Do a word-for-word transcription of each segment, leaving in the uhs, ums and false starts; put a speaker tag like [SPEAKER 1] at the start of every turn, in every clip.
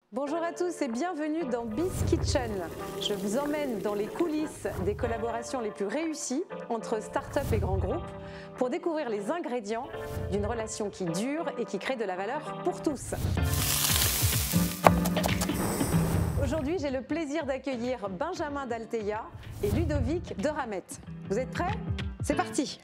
[SPEAKER 1] Bonjour à tous et bienvenue dans Biz Kitchen. Je vous emmène dans les coulisses des collaborations les plus réussies entre start-up et grands groupes pour découvrir les ingrédients d'une relation qui dure et qui crée de la valeur pour tous. Aujourd'hui, j'ai le plaisir d'accueillir Benjamin d'Alteia et Ludovic de Ramet. Vous êtes prêts? C'est parti!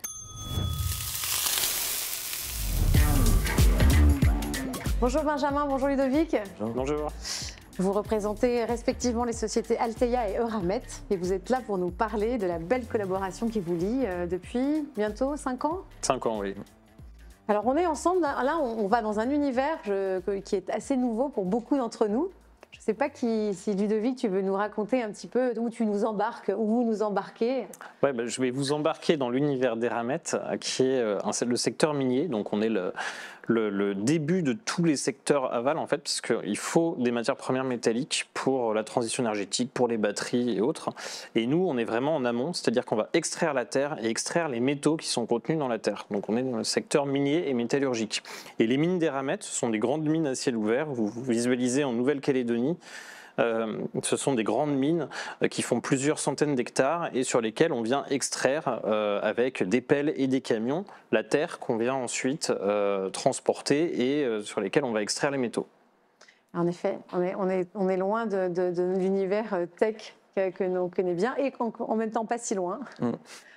[SPEAKER 1] Bonjour Benjamin, bonjour Ludovic.
[SPEAKER 2] Bonjour.
[SPEAKER 1] Vous représentez respectivement les sociétés Alteia et Euramet et vous êtes là pour nous parler de la belle collaboration qui vous lie euh, depuis bientôt cinq ans.
[SPEAKER 2] cinq ans, oui.
[SPEAKER 1] Alors on est ensemble, là on va dans un univers je, qui est assez nouveau pour beaucoup d'entre nous. Je ne sais pas qui, si Ludovic, tu veux nous raconter un petit peu où tu nous embarques, où vous nous embarquez.
[SPEAKER 2] Ouais, bah, je vais vous embarquer dans l'univers d'Eramet, qui est euh, le secteur minier. Donc on est le, le, le début de tous les secteurs aval, en fait, puisqu'il faut des matières premières métalliques pour la transition énergétique, pour les batteries et autres. Et nous, on est vraiment en amont, c'est-à-dire qu'on va extraire la terre et extraire les métaux qui sont contenus dans la terre. Donc on est dans le secteur minier et métallurgique. Et les mines d'Eramet, ce sont des grandes mines à ciel ouvert. Vous, vous visualisez en Nouvelle-Calédonie. Euh, ce sont des grandes mines euh, qui font plusieurs centaines d'hectares et sur lesquelles on vient extraire euh, avec des pelles et des camions la terre qu'on vient ensuite euh, transporter et euh, sur lesquelles on va extraire les métaux.
[SPEAKER 1] En effet, on est, on est, on est loin de, de, de l'univers tech que, que l'on connaît bien et en même temps pas si loin. Mm.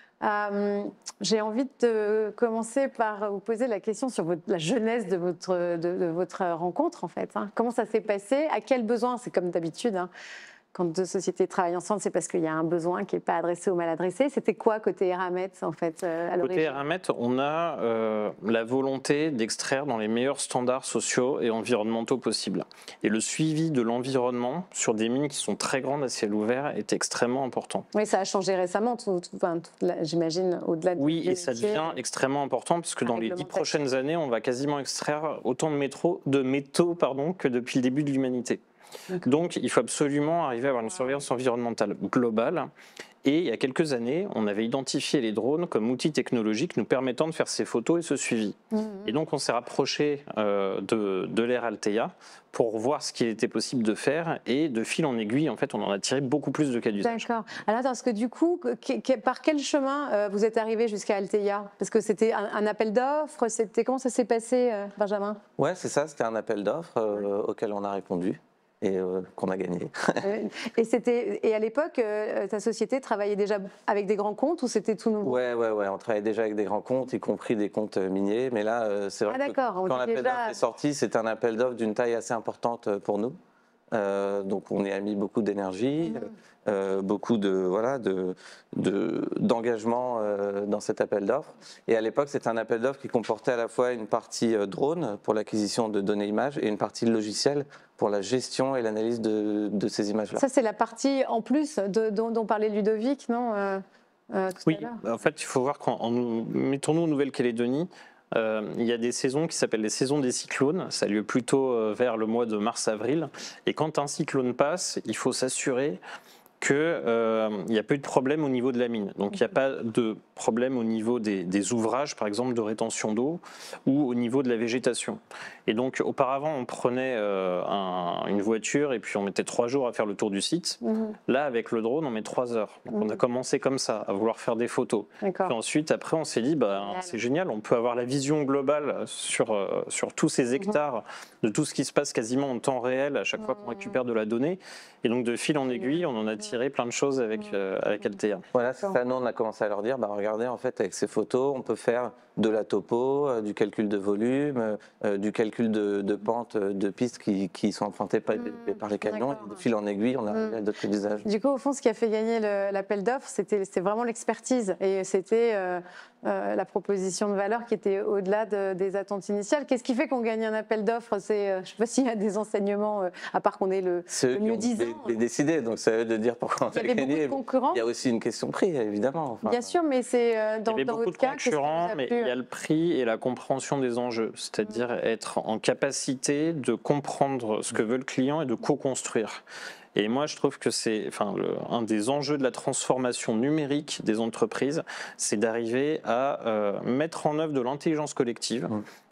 [SPEAKER 1] Euh, J'ai envie de commencer par vous poser la question sur votre, la jeunesse de votre, de, de votre rencontre en fait. Hein. Comment ça s'est passé? À quel besoin? C'est comme d'habitude. Hein. Quand deux sociétés travaillent ensemble, c'est parce qu'il y a un besoin qui n'est pas adressé ou mal adressé. C'était quoi côté Eramet en fait euh, à l'origine?
[SPEAKER 2] Côté Eramet, on a euh, la volonté d'extraire dans les meilleurs standards sociaux et environnementaux possibles. Et le suivi de l'environnement sur des mines qui sont très grandes à ciel ouvert est extrêmement important.
[SPEAKER 1] Oui, ça a changé récemment, enfin, j'imagine, au-delà de...
[SPEAKER 2] Oui, et ça devient extrêmement important parce que dans les dix prochaines années, on va quasiment extraire autant de, métro, de métaux pardon, que depuis le début de l'humanité. Donc, il faut absolument arriver à avoir une surveillance environnementale globale. Et il y a quelques années, on avait identifié les drones comme outil technologique nous permettant de faire ces photos et ce suivi. Mmh. Et donc, on s'est rapproché euh, de, de l'ère Alteia pour voir ce qu'il était possible de faire. Et de fil en aiguille, en fait, on en a tiré beaucoup plus de cas d'usage.
[SPEAKER 1] D'accord. Alors, parce que du coup, que, que, par quel chemin euh, vous êtes arrivé jusqu'à Alteia? Parce que c'était un, un appel d'offres. C'était comment ça s'est passé, euh, Benjamin?
[SPEAKER 3] Ouais, c'est ça. C'était un appel d'offres euh, auquel on a répondu. Et euh, qu'on a gagné.
[SPEAKER 1] et, c'était, et à l'époque, euh, ta société travaillait déjà avec des grands comptes ou c'était tout nouveau?
[SPEAKER 3] Ouais, ouais, ouais, on travaillait déjà avec des grands comptes, y compris des comptes miniers. Mais là, euh, c'est vrai
[SPEAKER 1] ah,
[SPEAKER 3] que quand l'appel
[SPEAKER 1] déjà...
[SPEAKER 3] d'offres est sorti, c'est un appel d'offres d'une taille assez importante pour nous. Euh, donc on y a mis beaucoup d'énergie, mmh. euh, beaucoup de voilà de, de d'engagement euh, dans cet appel d'offres. Et à l'époque, c'était un appel d'offres qui comportait à la fois une partie euh, drone pour l'acquisition de données images et une partie logicielle pour la gestion et l'analyse de, de ces images-là.
[SPEAKER 1] Ça, c'est la partie en plus de, dont, dont parlait Ludovic, non euh, euh, tout
[SPEAKER 2] Oui, en fait, il faut voir qu'en mettons-nous en Nouvelle-Calédonie. Euh, il y a des saisons qui s'appellent les saisons des cyclones, ça a lieu plutôt euh, vers le mois de mars-avril, et quand un cyclone passe, il faut s'assurer qu'il euh, n'y a pas eu de problème au niveau de la mine. Donc il n'y a pas de problème au niveau des, des ouvrages, par exemple de rétention d'eau, ou au niveau de la végétation. Et donc auparavant, on prenait euh, un, une voiture et puis on mettait trois jours à faire le tour du site. Mmh. Là, avec le drone, on met trois heures. Donc mmh. on a commencé comme ça, à vouloir faire des photos. Puis ensuite, après, on s'est dit, bah, c'est génial, on peut avoir la vision globale sur, euh, sur tous ces hectares, mmh. de tout ce qui se passe quasiment en temps réel à chaque mmh. fois qu'on récupère de la donnée. Et donc de fil en aiguille, on en a tiré plein de choses avec, euh, avec Alteia.
[SPEAKER 3] Voilà, c'est ça. Nous, on a commencé à leur dire, bah, regardez, en fait, avec ces photos, on peut faire de la topo, euh, du calcul de volume, euh, du calcul de, de pente, de pistes qui, qui sont empruntées par, mmh, par les camions. Et de fil en aiguille, on a mmh. à d'autres usages.
[SPEAKER 1] Du coup, au fond, ce qui a fait gagner l'appel d'offres, c'était vraiment l'expertise. Et c'était euh, euh, la proposition de valeur qui était au-delà de, des attentes initiales. Qu'est-ce qui fait qu'on gagne un appel d'offres? euh, Je ne sais pas s'il y a des enseignements, euh, à part qu'on est le, le mieux disant.
[SPEAKER 3] Les, les décider, donc ça veut de dire pourquoi on a gagné. Il y a aussi une question de prix, évidemment. Enfin,
[SPEAKER 1] Bien sûr, mais c'est euh, dans,
[SPEAKER 2] il y avait
[SPEAKER 1] dans
[SPEAKER 2] beaucoup
[SPEAKER 1] votre
[SPEAKER 2] de
[SPEAKER 1] cas.
[SPEAKER 2] concurrents, mais il y a le prix et la compréhension des enjeux, c'est-à-dire mmh. être en capacité de comprendre ce que veut le client et de co-construire. Et moi, je trouve que c'est enfin, le, un des enjeux de la transformation numérique des entreprises, c'est d'arriver à euh, mettre en œuvre de l'intelligence collective. Mmh.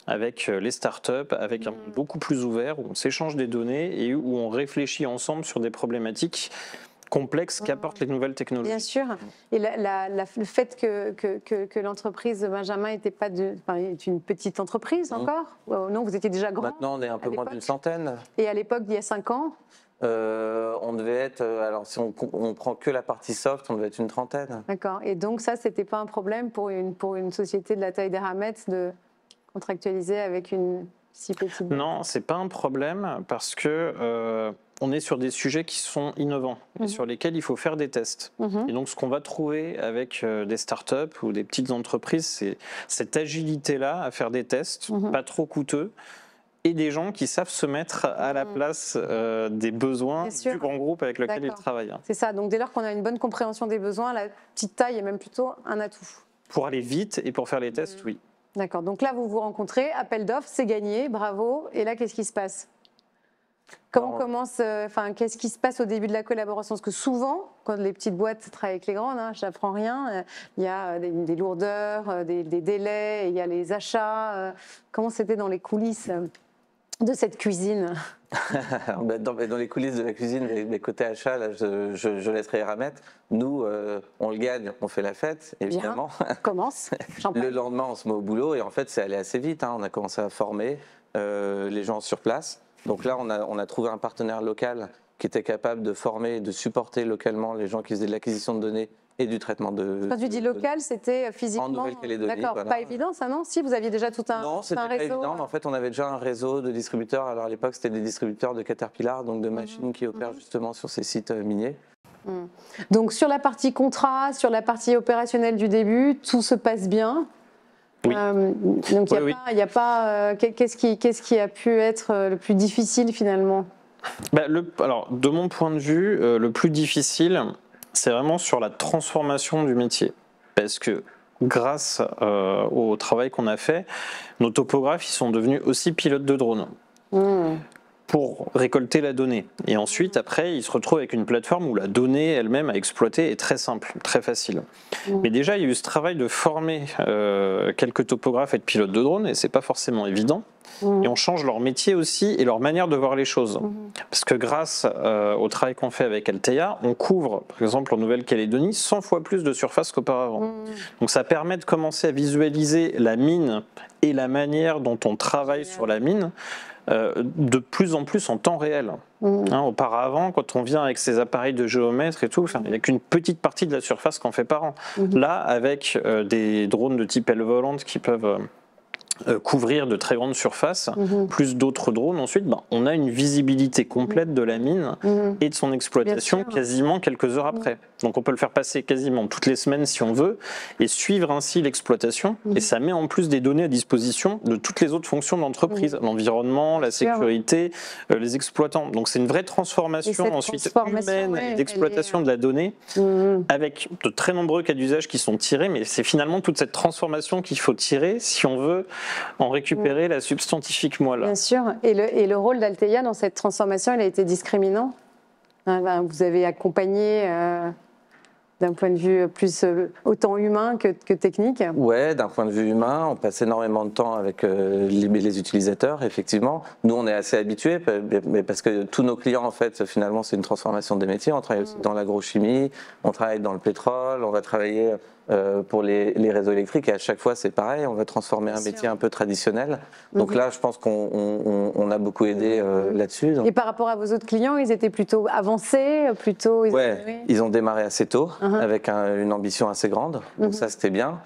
[SPEAKER 2] avec les startups, avec un monde beaucoup plus ouvert, où on s'échange des données et où on réfléchit ensemble sur des problématiques complexes qu'apportent les nouvelles technologies.
[SPEAKER 1] Bien sûr. Et la, la, la, le fait que, que, que, que l'entreprise de Benjamin était pas de, enfin, est une petite entreprise encore. Mmh. Non, vous étiez déjà grand.
[SPEAKER 3] Maintenant, on est un peu moins d'une centaine.
[SPEAKER 1] Et à l'époque, il y a cinq ans
[SPEAKER 3] euh, on devait être, alors si on, on prend que la partie soft, on devait être une trentaine.
[SPEAKER 1] D'accord. Et donc ça, c'était pas un problème pour une, pour une société de la taille d'Eramet de contractualiser avec une si petite.
[SPEAKER 2] Non, c'est pas un problème parce que euh, on est sur des sujets qui sont innovants mmh. et sur lesquels il faut faire des tests. Mmh. Et donc, ce qu'on va trouver avec euh, des startups ou des petites entreprises, c'est cette agilité-là à faire des tests, mmh. pas trop coûteux, et des gens qui savent se mettre à la place euh, des besoins du grand groupe avec lequel ils travaillent.
[SPEAKER 1] C'est ça. Donc, dès lors qu'on a une bonne compréhension des besoins, la petite taille est même plutôt un atout.
[SPEAKER 2] Pour aller vite et pour faire les tests, mmh. oui.
[SPEAKER 1] D'accord. Donc là, vous vous rencontrez, appel d'offres, c'est gagné, bravo. Et là, qu'est-ce qui se passe ? Comment on commence, enfin, euh, qu'est-ce qui se passe au début de la collaboration? Parce que souvent, quand les petites boîtes travaillent avec les grandes, hein, je n'apprends rien, euh, il y a des, des lourdeurs, euh, des, des délais, il y a les achats. Euh, comment c'était dans les coulisses de cette cuisine?
[SPEAKER 3] dans, dans les coulisses de la cuisine, mais, mais côté achat, là, je, je, je laisserai Eramet. Nous, euh, on le gagne, on fait la fête, évidemment.
[SPEAKER 1] Bien, on commence.
[SPEAKER 3] Le lendemain, on se met au boulot et en fait, c'est allé assez vite. Hein. On a commencé à former euh, les gens sur place. Donc là, on a, on a trouvé un partenaire local qui était capable de former et de supporter localement les gens qui faisaient de l'acquisition de données et du traitement de...
[SPEAKER 1] Quand tu dis local, c'était physiquement...
[SPEAKER 3] En Nouvelle-Calédonie.
[SPEAKER 1] D'accord, voilà. Pas évident ça, non? Si, vous aviez déjà tout un,
[SPEAKER 3] non, c'était
[SPEAKER 1] un réseau.
[SPEAKER 3] pas évident, mais en fait, on avait déjà un réseau de distributeurs. Alors à l'époque, c'était des distributeurs de Caterpillar, donc de machines mmh. qui opèrent mmh. justement sur ces sites miniers.
[SPEAKER 1] Mmh. Donc sur la partie contrat, sur la partie opérationnelle du début, tout se passe bien.
[SPEAKER 2] Oui.
[SPEAKER 1] Euh, donc il
[SPEAKER 2] oui,
[SPEAKER 1] n'y a, a pas... Euh, qu'est-ce qui, qu'est-ce qui a pu être le plus difficile finalement?
[SPEAKER 2] bah, le, Alors, de mon point de vue, euh, le plus difficile, c'est vraiment sur la transformation du métier. Parce que grâce euh, au travail qu'on a fait, nos topographes ils sont devenus aussi pilotes de drones. Mmh. Pour récolter la donnée. Et ensuite, après, ils se retrouvent avec une plateforme où la donnée elle-même à exploiter est très simple, très facile. Mmh. Mais déjà, il y a eu ce travail de former euh, quelques topographes et de pilotes de drones, et c'est pas forcément évident. Mmh. Et on change leur métier aussi et leur manière de voir les choses. Mmh. Parce que grâce euh, au travail qu'on fait avec Altea, on couvre, par exemple en Nouvelle-Calédonie, cent fois plus de surface qu'auparavant. Mmh. Donc ça permet de commencer à visualiser la mine et la manière dont on travaille Génial. Sur la mine, Euh, de plus en plus en temps réel. Mmh. Hein, auparavant, quand on vient avec ses appareils de géomètre et tout, il n'y a qu'une petite partie de la surface qu'on fait par an. Mmh. Là, avec euh, des drones de type aile volante qui peuvent euh, euh, couvrir de très grandes surfaces, mmh. plus d'autres drones, ensuite, ben, on a une visibilité complète de la mine mmh. et de son exploitation quasiment quelques heures après. Mmh. Donc on peut le faire passer quasiment toutes les semaines si on veut et suivre ainsi l'exploitation. Mmh. Et ça met en plus des données à disposition de toutes les autres fonctions de l'entreprise, mmh. l'environnement, la sécurité, euh, les exploitants. Donc c'est une vraie transformation ensuite transformation, humaine ouais, et d'exploitation est... de la donnée mmh. avec de très nombreux cas d'usage qui sont tirés. Mais c'est finalement toute cette transformation qu'il faut tirer si on veut en récupérer mmh. la substantifique moelle.
[SPEAKER 1] Bien sûr. Et le, et le rôle d'Altea dans cette transformation, il a été discriminant. Vous avez accompagné... Euh... d'un point de vue plus euh, autant humain que, que technique?
[SPEAKER 3] Ouais, d'un point de vue humain, on passe énormément de temps avec euh, les, les utilisateurs, effectivement. Nous, on est assez habitués, mais parce que tous nos clients, en fait, finalement, c'est une transformation des métiers. On travaille aussi dans l'agrochimie, on travaille dans le pétrole, on va travailler euh, pour les, les réseaux électriques, et à chaque fois, c'est pareil, on va transformer un métier un peu traditionnel. Donc mm-hmm. là, je pense qu'on on, on a beaucoup aidé euh, là-dessus.
[SPEAKER 1] Et par rapport à vos autres clients, ils étaient plutôt avancés, plutôt... Ils
[SPEAKER 3] ouais, étaient... ils ont démarré assez tôt. Uh-huh. Avec un, une ambition assez grande, donc mmh. ça c'était bien.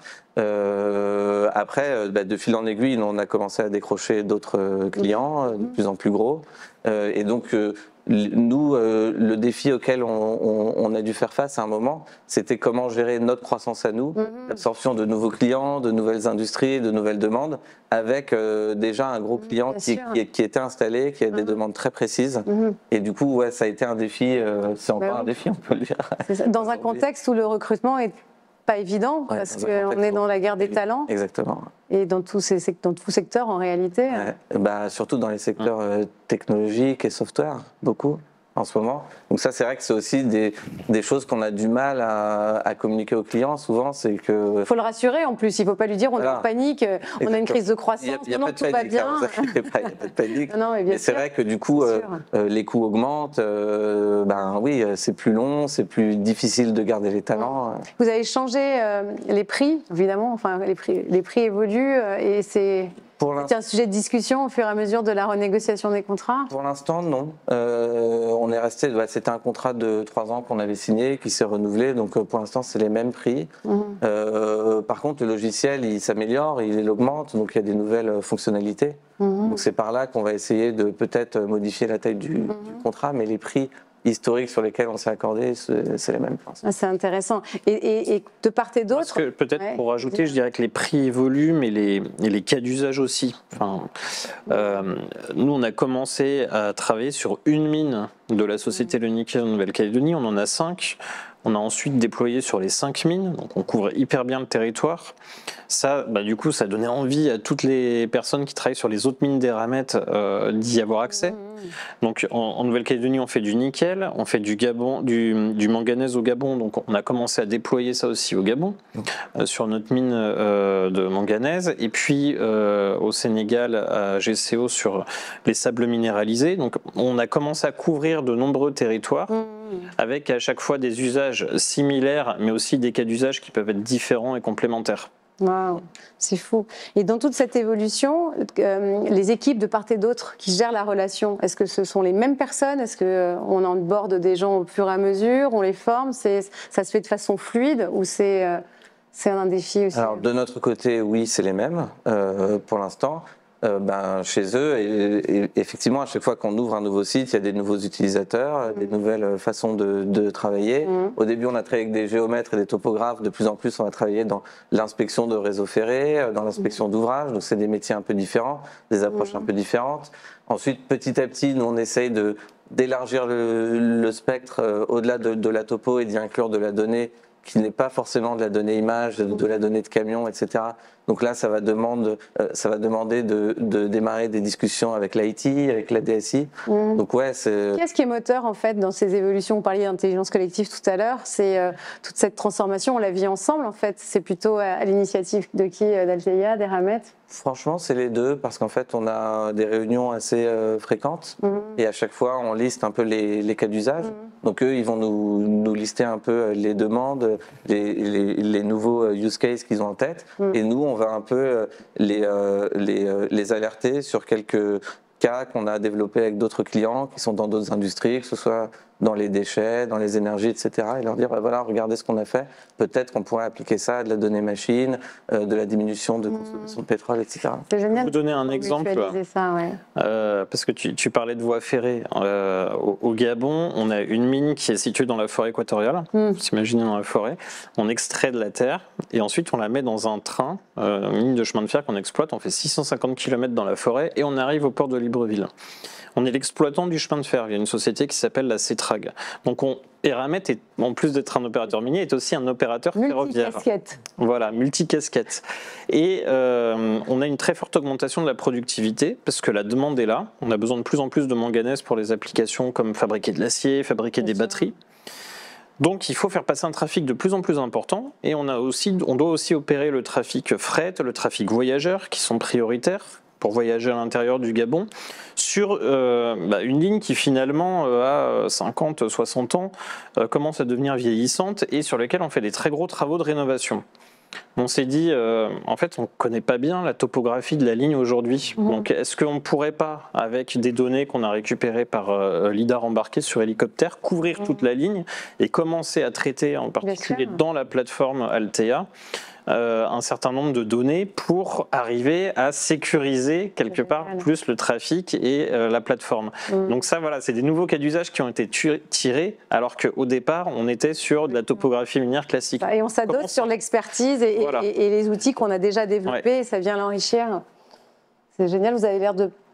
[SPEAKER 3] Euh, après, bah, de fil en aiguille, on a commencé à décrocher d'autres clients mmh. de plus en plus gros. Euh, et donc, euh, nous, euh, le défi auquel on, on, on a dû faire face à un moment, c'était comment gérer notre croissance à nous, mmh. l'absorption de nouveaux clients, de nouvelles industries, de nouvelles demandes, avec euh, déjà un gros client qui, qui, qui était installé, qui a mmh. des demandes très précises. Mmh. Et du coup, ouais, ça a été un défi, euh, c'est encore bah oui. un défi, on peut le dire.
[SPEAKER 1] Dans un contexte où le recrutement est pas évident, ouais, parce qu'on est dans la guerre des talents.
[SPEAKER 3] Exactement.
[SPEAKER 1] Et dans tous ces dans tout secteur en réalité.
[SPEAKER 3] Ouais. Bah, surtout dans les secteurs euh, technologiques et software, beaucoup. en ce moment. Donc ça, c'est vrai que c'est aussi des, des choses qu'on a du mal à, à communiquer aux clients. Souvent, c'est que...
[SPEAKER 1] Il faut le rassurer en plus. Il ne faut pas lui dire on voilà. est en panique, Exactement. on a une crise de croissance,
[SPEAKER 3] il y a, il y a
[SPEAKER 1] non,
[SPEAKER 3] pas de
[SPEAKER 1] tout
[SPEAKER 3] panique,
[SPEAKER 1] va bien.
[SPEAKER 3] Hein, vous inquiétez pas, il n'y a pas de panique.
[SPEAKER 1] non, mais
[SPEAKER 3] mais c'est vrai que du coup, euh, euh, les coûts augmentent. Euh, ben oui, c'est plus long, c'est plus difficile de garder les talents.
[SPEAKER 1] Vous avez changé euh, les prix, évidemment. Enfin, les prix, les prix évoluent euh, et c'est... C'est un sujet de discussion au fur et à mesure de la renégociation des contrats?
[SPEAKER 3] Pour l'instant, non. Euh, on est resté. Bah, c'était un contrat de trois ans qu'on avait signé, qui s'est renouvelé. Donc, pour l'instant, c'est les mêmes prix. Mmh. Euh, par contre, le logiciel, il s'améliore, il augmente. Donc, il y a des nouvelles fonctionnalités. Mmh. Donc, c'est par là qu'on va essayer de peut-être modifier la taille du, mmh. du contrat, mais les prix historiques sur lesquels on s'est accordé, c'est les mêmes.
[SPEAKER 1] Ah, c'est intéressant. Et, et, et de part et d'autre.
[SPEAKER 2] Peut-être ouais, pour ajouter, je dirais que les prix évoluent, mais les, et les cas d'usage aussi. Enfin, euh, nous, on a commencé à travailler sur une mine de la société Le Nickel en Nouvelle-Calédonie. On en a cinq. On a ensuite déployé sur les cinq mines, donc on couvre hyper bien le territoire. Ça, bah, du coup, ça donnait envie à toutes les personnes qui travaillent sur les autres mines d'Eramet euh, d'y avoir accès. Donc en, en Nouvelle-Calédonie, on fait du nickel, on fait du, Gabon, du, du manganèse au Gabon, donc on a commencé à déployer ça aussi au Gabon, euh, sur notre mine euh, de manganèse. Et puis euh, au Sénégal, à G C O, sur les sables minéralisés. Donc on a commencé à couvrir de nombreux territoires, avec à chaque fois des usages similaires, mais aussi des cas d'usage qui peuvent être différents et complémentaires.
[SPEAKER 1] Wow, c'est fou. Et dans toute cette évolution, euh, les équipes de part et d'autre qui gèrent la relation, est-ce que ce sont les mêmes personnes? Est-ce qu'on euh, onboard des gens au fur et à mesure? On les forme? Ça se fait de façon fluide ou c'est euh, un défi aussi?
[SPEAKER 3] Alors, de notre côté, oui, c'est les mêmes euh, pour l'instant. Euh, ben, chez eux, et, et effectivement, à chaque fois qu'on ouvre un nouveau site, il y a des nouveaux utilisateurs, mmh. des nouvelles façons de, de travailler. Mmh. Au début, on a travaillé avec des géomètres et des topographes. De plus en plus, on va travailler dans l'inspection de réseaux ferrés, dans l'inspection mmh. d'ouvrages. Donc, c'est des métiers un peu différents, des approches mmh. un peu différentes. Ensuite, petit à petit, nous, on essaye de d'élargir le, le spectre euh, au-delà de, de la topo et d'y inclure de la donnée qui n'est pas forcément de la donnée image, de, de la donnée de camion, et cetera. Donc là, ça va, demande, euh, ça va demander de, de démarrer des discussions avec l'I T, avec la D S I. Mmh. Donc ouais, c'est...
[SPEAKER 1] Qu'est-ce qui est moteur en fait dans ces évolutions? Vous parliez d'intelligence collective tout à l'heure. C'est euh, toute cette transformation, on la vit ensemble en fait. C'est plutôt à, à l'initiative de qui? D'Alteia, d'Eramet?
[SPEAKER 3] Franchement, c'est les deux, parce qu'en fait, on a des réunions assez euh, fréquentes mmh. et à chaque fois, on liste un peu les, les cas d'usage. Mmh. Donc eux, ils vont nous, nous lister un peu les demandes, les, les, les nouveaux use cases qu'ils ont en tête. Mmh. Et nous, on va un peu les, euh, les, euh, les alerter sur quelques cas qu'on a développés avec d'autres clients qui sont dans d'autres industries, que ce soit dans les déchets, dans les énergies, et cetera. Et leur dire, bah voilà, regardez ce qu'on a fait. Peut-être qu'on pourrait appliquer ça à de la donnée machine, euh, de la diminution de consommation de pétrole, et cetera.
[SPEAKER 1] C'est génial.
[SPEAKER 2] Je vais vous donner un exemple.
[SPEAKER 1] Ça, ouais.
[SPEAKER 2] euh, parce que tu, tu parlais de voies ferrées. Euh, au, au Gabon, on a une mine qui est située dans la forêt équatoriale. Mm. Vous imaginez dans la forêt. On extrait de la terre et ensuite on la met dans un train, euh, une ligne de chemin de fer qu'on exploite. On fait six cent cinquante kilomètres dans la forêt et on arrive au port de Libreville. On est l'exploitant du chemin de fer. Il y a une société qui s'appelle la CETRAG. Donc, on, Eramet, est, en plus d'être un opérateur minier, est aussi un opérateur ferroviaire.
[SPEAKER 1] Multicasquette.
[SPEAKER 2] Voilà, multicasquette. Et euh, on a une très forte augmentation de la productivité parce que la demande est là. On a besoin de plus en plus de manganèse pour les applications comme fabriquer de l'acier, fabriquer Bien des sûr. batteries. Donc, il faut faire passer un trafic de plus en plus important et on, a aussi, on doit aussi opérer le trafic fret, le trafic voyageurs qui sont prioritaires pour voyager à l'intérieur du Gabon, sur euh, bah, une ligne qui finalement euh, a cinquante, soixante ans, euh, commence à devenir vieillissante et sur laquelle on fait des très gros travaux de rénovation. On s'est dit, euh, en fait, on ne connaît pas bien la topographie de la ligne aujourd'hui. Mmh. Donc, est-ce qu'on ne pourrait pas, avec des données qu'on a récupérées par euh, lidar embarqué sur hélicoptère, couvrir mmh. toute la ligne et commencer à traiter, en particulier dans la plateforme Altea, Euh, un certain nombre de données pour arriver à sécuriser quelque part plus le trafic et euh, la plateforme. Mmh. Donc ça, voilà, c'est des nouveaux cas d'usage qui ont été tirés, alors qu'au départ, on était sur de la topographie minière classique.
[SPEAKER 1] Et on s'adosse sur l'expertise et, voilà. et, et les outils qu'on a déjà développés, ouais. et ça vient l'enrichir. C'est génial, vous avez l'air de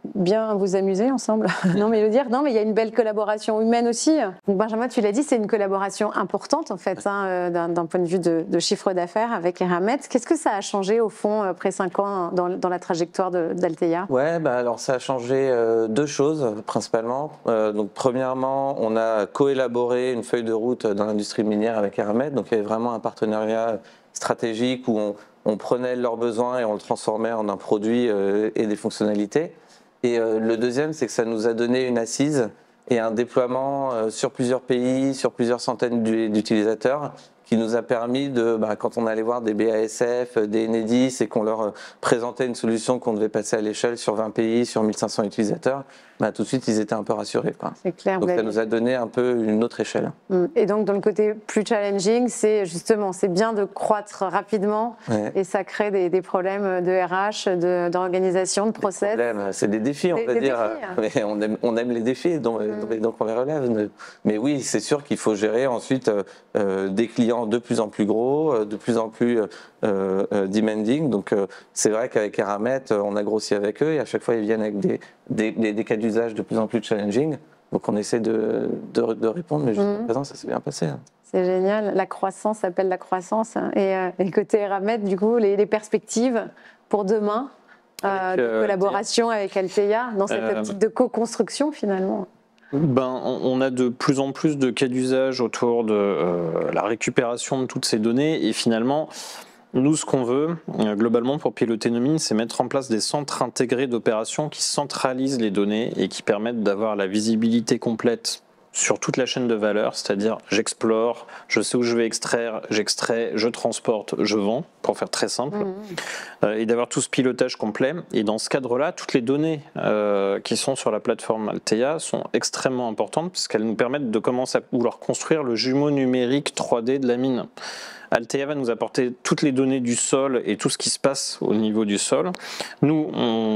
[SPEAKER 1] bien vous amuser ensemble. Non, mais le dire, non, mais il y a une belle collaboration humaine aussi. Donc, Benjamin, tu l'as dit, c'est une collaboration importante en fait, hein, d'un point de vue de, de chiffre d'affaires avec Eramet. Qu'est-ce que ça a changé au fond après cinq ans dans, dans la trajectoire d'Altea?
[SPEAKER 3] Ouais, bah alors ça a changé euh, deux choses principalement. Euh, donc premièrement, on a coélaboré une feuille de route dans l'industrie minière avec Eramet. Donc il y avait vraiment un partenariat stratégique où on, on prenait leurs besoins et on le transformait en un produit euh, et des fonctionnalités. Et euh, le deuxième, c'est que ça nous a donné une assise et un déploiement euh, sur plusieurs pays, sur plusieurs centaines d'utilisateurs, qui nous a permis de, bah, quand on allait voir des B A S F, des Enedis, et qu'on leur présentait une solution qu'on devait passer à l'échelle sur vingt pays, sur mille cinq cents utilisateurs, bah, tout de suite ils étaient un peu rassurés.
[SPEAKER 1] C'est clair.
[SPEAKER 3] Donc ça nous a donné un peu une autre échelle.
[SPEAKER 1] Et donc dans le côté plus challenging, c'est justement, c'est bien de croître rapidement, ouais. Et ça crée des, des problèmes de R H, d'organisation, de, de process.
[SPEAKER 3] C'est des défis, on des, peut des dire. Défis. Mais on aime, on aime les défis, donc, mm. donc on les relève. Mais oui, c'est sûr qu'il faut gérer ensuite euh, des clients de plus en plus gros, de plus en plus euh, euh, demanding. Donc euh, c'est vrai qu'avec Eramet, on a grossi avec eux et à chaque fois ils viennent avec des, des, des, des cas d'usage de plus en plus challenging. Donc on essaie de, de, de répondre, mais jusqu'à mmh. présent ça s'est bien passé.
[SPEAKER 1] C'est génial, la croissance s'appelle la croissance. Et, euh, et côté Eramet, du coup, les, les perspectives pour demain, euh, de euh, collaboration avec Altea, dans cette euh, optique de co-construction finalement.
[SPEAKER 2] Ben, on a de plus en plus de cas d'usage autour de euh, la récupération de toutes ces données et finalement, nous, ce qu'on veut euh, globalement pour piloter nos mines, c'est mettre en place des centres intégrés d'opérations qui centralisent les données et qui permettent d'avoir la visibilité complète sur toute la chaîne de valeur, c'est-à-dire j'explore, je sais où je vais extraire, j'extrais, je transporte, je vends, pour faire très simple, mmh. euh, et d'avoir tout ce pilotage complet. Et dans ce cadre-là, toutes les données euh, qui sont sur la plateforme Altea sont extrêmement importantes parce qu'elles nous permettent de commencer à vouloir construire le jumeau numérique trois D de la mine. Altea va nous apporter toutes les données du sol et tout ce qui se passe au niveau du sol. Nous,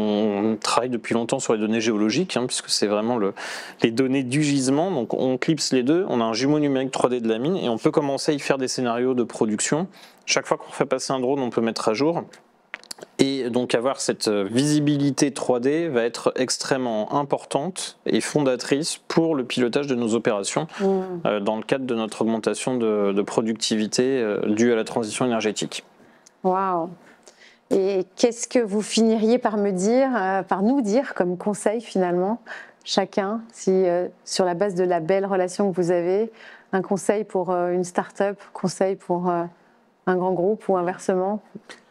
[SPEAKER 2] on travaille depuis longtemps sur les données géologiques, hein, puisque c'est vraiment le, les données du gisement. Donc on clipse les deux, on a un jumeau numérique trois D de la mine et on peut commencer à y faire des scénarios de production. Chaque fois qu'on fait passer un drone, on peut mettre à jour. Et donc avoir cette visibilité trois D va être extrêmement importante et fondatrice pour le pilotage de nos opérations mmh. euh, dans le cadre de notre augmentation de, de productivité euh, due à la transition énergétique.
[SPEAKER 1] Waouh! Et qu'est-ce que vous finiriez par me dire, euh, par nous dire comme conseil finalement, chacun, si euh, sur la base de la belle relation que vous avez, un conseil pour euh, une start-up, conseil pour euh, un grand groupe ou inversement?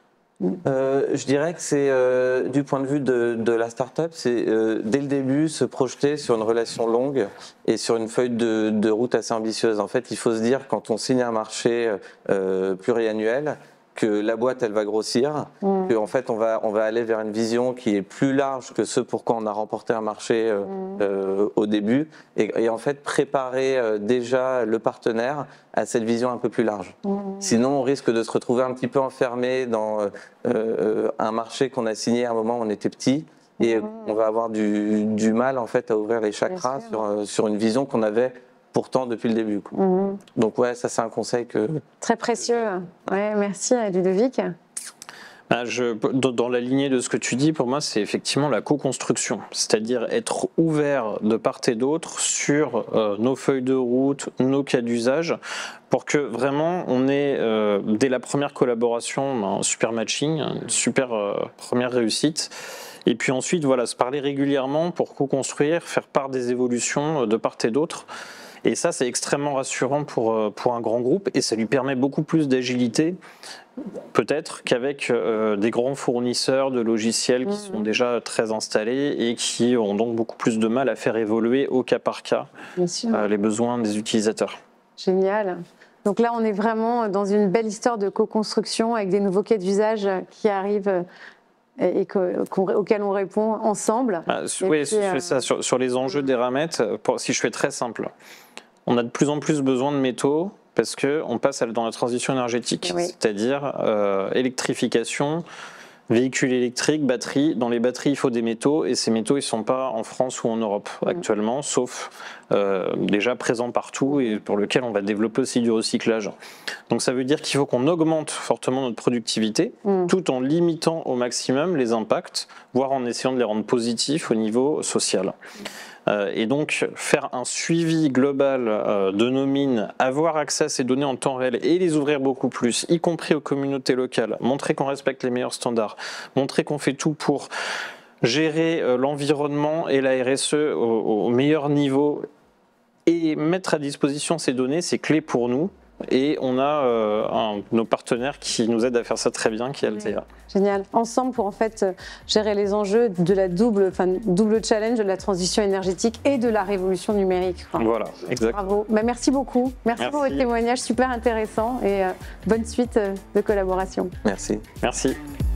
[SPEAKER 3] Euh, je dirais que c'est euh, du point de vue de, de la start-up, c'est euh, dès le début se projeter sur une relation longue et sur une feuille de, de route assez ambitieuse. En fait, il faut se dire quand on signe un marché euh, pluriannuel que la boîte elle va grossir, mmh. qu'en fait on va on va aller vers une vision qui est plus large que ce pourquoi on a remporté un marché euh, mmh. euh, au début et, et en fait préparer euh, déjà le partenaire à cette vision un peu plus large. Mmh. Sinon on risque de se retrouver un petit peu enfermé dans euh, euh, un marché qu'on a signé à un moment où on était petit et mmh. on va avoir du, du mal en fait à ouvrir les chakras sur, euh, sur une vision qu'on avait pourtant depuis le début. Mmh. Donc ouais, ça c'est un conseil que...
[SPEAKER 1] Très précieux. Ouais, merci Ludovic.
[SPEAKER 2] Ben je, dans la lignée de ce que tu dis, pour moi c'est effectivement la co-construction, c'est-à-dire être ouvert de part et d'autre sur euh, nos feuilles de route, nos cas d'usage, pour que vraiment on ait, euh, dès la première collaboration, un super matching, une super euh, première réussite. Et puis ensuite, voilà, se parler régulièrement pour co-construire, faire part des évolutions de part et d'autre. Et ça, c'est extrêmement rassurant pour, pour un grand groupe et ça lui permet beaucoup plus d'agilité, peut-être, qu'avec euh, des grands fournisseurs de logiciels qui mmh. sont déjà très installés et qui ont donc beaucoup plus de mal à faire évoluer au cas par cas euh, les besoins des utilisateurs.
[SPEAKER 1] Génial. Donc là, on est vraiment dans une belle histoire de co-construction avec des nouveaux cas d'usage qui arrivent et que, auxquels on répond ensemble.
[SPEAKER 2] Ah, oui, puis, euh... ça, sur, sur les enjeux d'Eramet, si je fais très simple, on a de plus en plus besoin de métaux parce qu'on passe dans la transition énergétique, oui. c'est-à-dire euh, électrification véhicules électriques, batteries. Dans les batteries, il faut des métaux et ces métaux, ils ne sont pas en France ou en Europe actuellement, sauf euh, déjà présents partout et pour lequel on va développer aussi du recyclage. Donc ça veut dire qu'il faut qu'on augmente fortement notre productivité mmh. tout en limitant au maximum les impacts, voire en essayant de les rendre positifs au niveau social. Euh, et donc faire un suivi global euh, de nos mines, avoir accès à ces données en temps réel et les ouvrir beaucoup plus, y compris aux communautés locales, montrer qu'on respecte les meilleurs standards, montrer qu'on fait tout pour gérer euh, l'environnement et la R S E au, au meilleur niveau et mettre à disposition ces données, c'est clé pour nous. Et on a euh, un, nos partenaires qui nous aident à faire ça très bien, qui est Altea.
[SPEAKER 1] Oui, génial. Ensemble pour en fait gérer les enjeux de la double, enfin, double challenge de la transition énergétique et de la révolution numérique. Quoi.
[SPEAKER 2] Voilà, exactement.
[SPEAKER 1] Bravo. Bah, merci beaucoup. Merci, merci pour votre témoignage super intéressant et euh, bonne suite de collaboration.
[SPEAKER 3] Merci.
[SPEAKER 2] Merci.